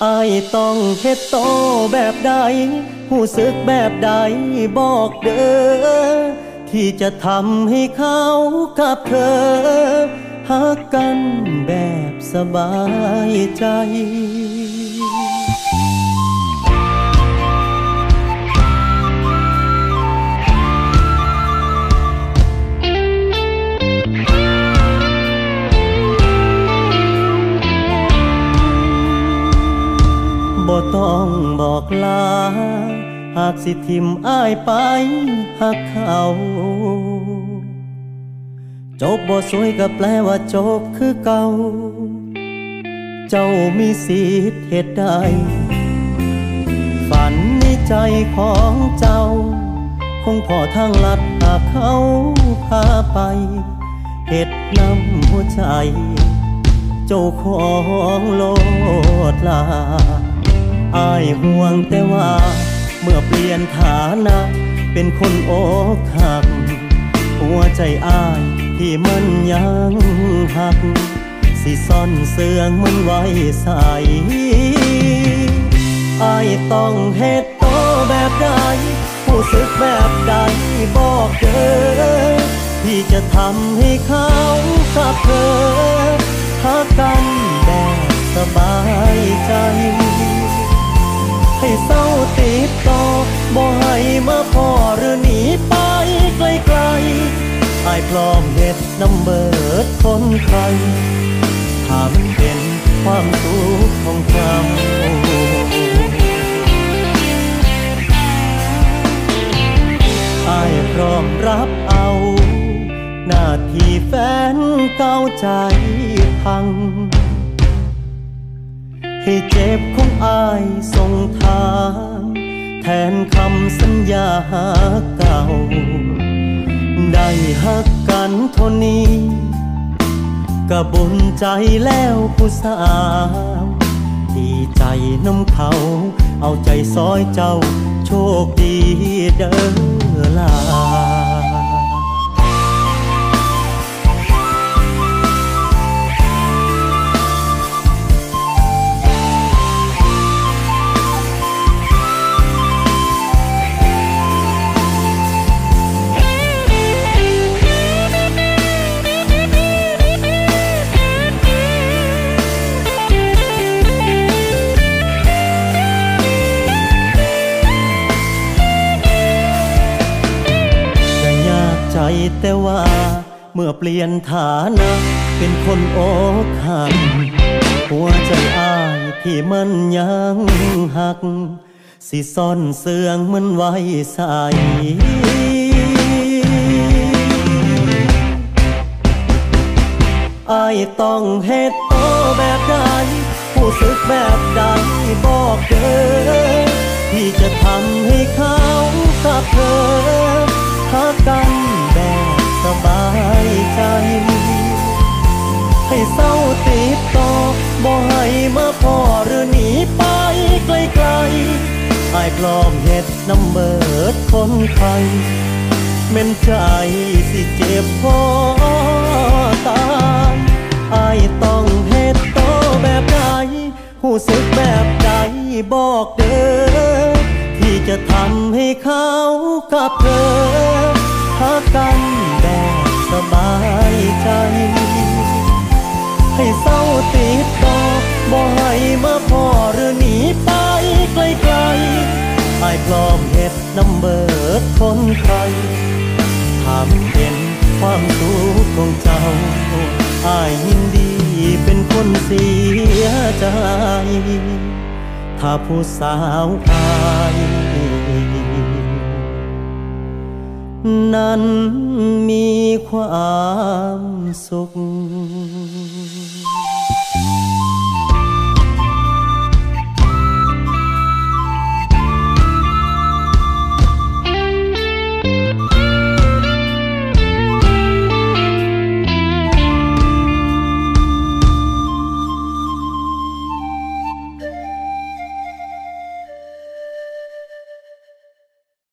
อายต้องเฮ็ดโตแบบใดรู้สึกแบบใดบอกเด้อที่จะทำให้เขากับเธอฮักกันแบบสบายใจบ่ต้องบอกลาหากสิทิมอ้ายไปหักเขาจบบ่สวยก็แปลว่าจบคือเก่าเจ้ามีสิทธิ์เหตุใดฝันในใจของเจ้าคงพอทางลัดหากเขาพาไปเหตุนำหัวใจเจ้าของโลดลาอายห่วงแต่ว่าเมื่อเปลี่ยนฐานะเป็นคนอกหักหัวใจอายที่มันยังหักสิซ่อนเสื่องมันไว้ใส่อายต้องเฮ็ดโตแบบใดรู้สึกแบบใดบอกเด้อที่จะทำให้เขากับเธอฮักกันแบบสบายใจให้เศร้าติดต่อบ่ให้มาพอหรือหนีไปไกลๆอายพร้อมเฮ็ดน้ำเบิดคนใครถ้ามันเป็นความสุขของเจ้าอายพร้อมรับเอาหน้าที่แฟนเก่าใจพังให้เจ็บของอายส่งทางแทนคำสัญญาเก่าได้ฮักกันเท่านี้ก็บุญใจแล้วผู้สาวดีใจน้ำเขาเอาใจซอยเจ้าโชคดีเด้อลาแต่ว่าเมื่อเปลี่ยนฐานะเป็นคนอกหักหัวใจอ้ายที่มันยังหักสิซ่อนเสื่องมันไว้ใส่อ้ายต้องเฮ็ดโตแบบใดรู้สึกแบบใดบอกเด้อที่จะทำให้เขากับเธอฮักกันแบบสบายใจให้เศร้าติดต่อบ่ให้มาพอหรือหนีไปไกลๆอายพร้อมเฮ็ดน้ำเบิดคนไทยแม่นใจสิเจ็บพอตายอายต้องเฮ็ดโตแบบใดรู้สึกแบบใดบอกเด้อที่จะทำให้เขากับเธอฮักกันแบบสบายใจให้เศร้าติดต่อบ่ให้มาพอหรือหนีไปไกลๆอายพร้อมเฮ็ดน้ำเบิดคนไทยถ้ามันเป็นความสุขของเจ้าอายยินดีเป็นคนเสียใจถ้าผู้สาวอายนั้นมีความสุข